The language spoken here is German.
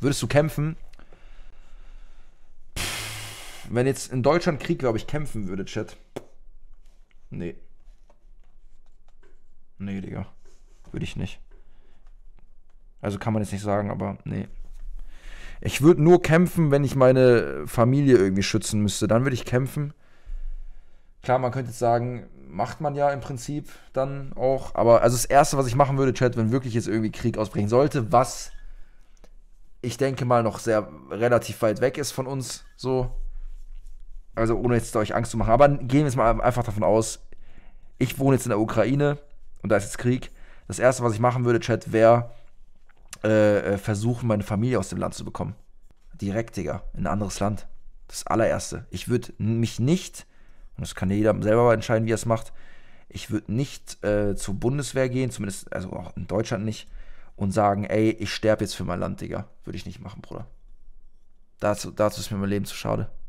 Würdest du kämpfen? Wenn jetzt in Deutschland Krieg, glaube ich, kämpfen würde, Chat. Nee. Nee, Digga. Würde ich nicht. Also kann man jetzt nicht sagen, aber nee. Ich würde nur kämpfen, wenn ich meine Familie irgendwie schützen müsste. Dann würde ich kämpfen. Klar, man könnte jetzt sagen, macht man ja im Prinzip dann auch. Aber also das Erste, was ich machen würde, Chat, wenn wirklich jetzt irgendwie Krieg ausbrechen sollte, was ich denke mal noch sehr relativ weit weg ist von uns, so. Also ohne jetzt euch Angst zu machen. Aber gehen wir jetzt mal einfach davon aus, ich wohne jetzt in der Ukraine und da ist jetzt Krieg. Das Erste, was ich machen würde, Chat, wäre versuchen, meine Familie aus dem Land zu bekommen. Direkt, Digga, in ein anderes Land. Das allererste. Ich würde mich nicht, und das kann jeder selber entscheiden, wie er es macht, ich würde nicht zur Bundeswehr gehen, zumindest, also auch in Deutschland nicht, und sagen, ey, ich sterbe jetzt für mein Land, Digga. Würde ich nicht machen, Bruder. Dazu ist mir mein Leben zu schade.